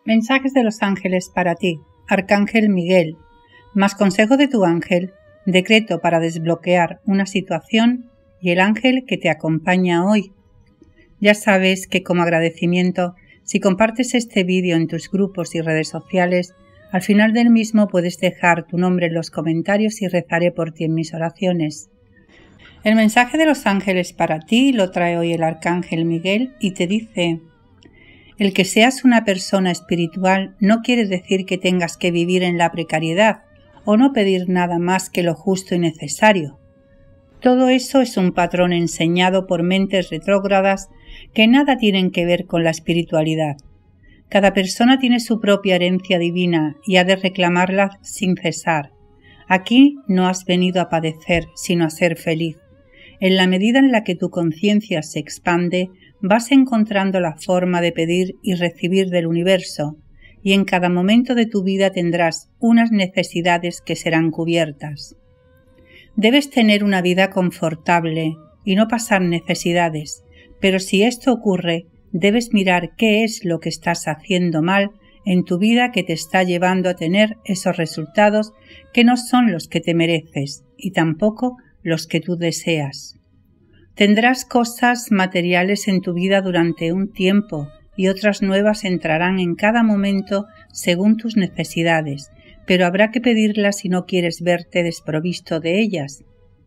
Mensajes de los ángeles para ti. Arcángel Miguel. Más consejo de tu ángel. Decreto para desbloquear una situación y el ángel que te acompaña hoy. Ya sabes que como agradecimiento, si compartes este vídeo en tus grupos y redes sociales, al final del mismo puedes dejar tu nombre en los comentarios y rezaré por ti en mis oraciones. El mensaje de los ángeles para ti lo trae hoy el Arcángel Miguel y te dice: el que seas una persona espiritual no quiere decir que tengas que vivir en la precariedad o no pedir nada más que lo justo y necesario. Todo eso es un patrón enseñado por mentes retrógradas que nada tienen que ver con la espiritualidad. Cada persona tiene su propia herencia divina y ha de reclamarla sin cesar. Aquí no has venido a padecer, sino a ser feliz. En la medida en la que tu conciencia se expande, vas encontrando la forma de pedir y recibir del universo, y en cada momento de tu vida tendrás unas necesidades que serán cubiertas. Debes tener una vida confortable y no pasar necesidades, pero si esto ocurre, debes mirar qué es lo que estás haciendo mal en tu vida que te está llevando a tener esos resultados que no son los que te mereces y tampoco los que tú deseas. Tendrás cosas materiales en tu vida durante un tiempo y otras nuevas entrarán en cada momento según tus necesidades, pero habrá que pedirlas si no quieres verte desprovisto de ellas.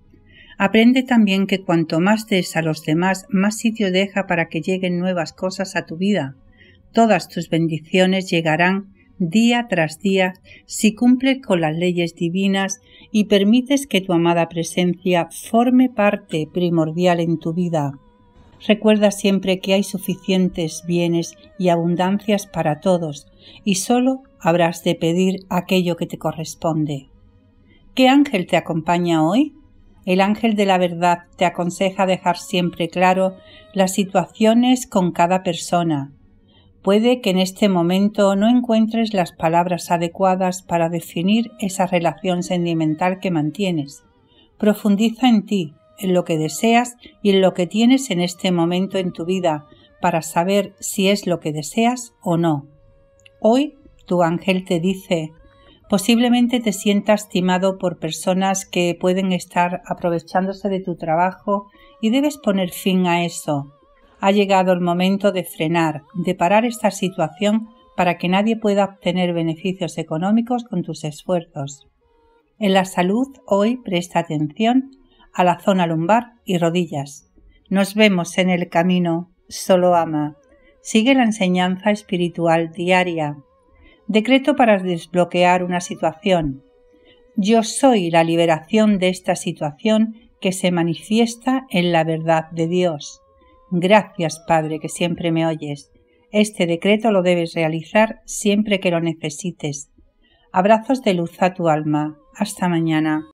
Aprende también que cuanto más des a los demás, más sitio deja para que lleguen nuevas cosas a tu vida. Todas tus bendiciones llegarán día tras día si cumples con las leyes divinas y permites que tu amada presencia forme parte primordial en tu vida. Recuerda siempre que hay suficientes bienes y abundancias para todos y solo habrás de pedir aquello que te corresponde. ¿Qué ángel te acompaña hoy? El ángel de la verdad te aconseja dejar siempre claro las situaciones con cada persona. Puede que en este momento no encuentres las palabras adecuadas para definir esa relación sentimental que mantienes. Profundiza en ti, en lo que deseas y en lo que tienes en este momento en tu vida para saber si es lo que deseas o no. Hoy tu ángel te dice: posiblemente te sientas timado por personas que pueden estar aprovechándose de tu trabajo y debes poner fin a eso. Ha llegado el momento de frenar, de parar esta situación para que nadie pueda obtener beneficios económicos con tus esfuerzos. En la salud, hoy presta atención a la zona lumbar y rodillas. Nos vemos en el camino, solo ama. Sigue la enseñanza espiritual diaria. Decreto para desbloquear una situación. Yo soy la liberación de esta situación que se manifiesta en la verdad de Dios. Gracias, Padre, que siempre me oyes. Este decreto lo debes realizar siempre que lo necesites. Abrazos de luz a tu alma. Hasta mañana.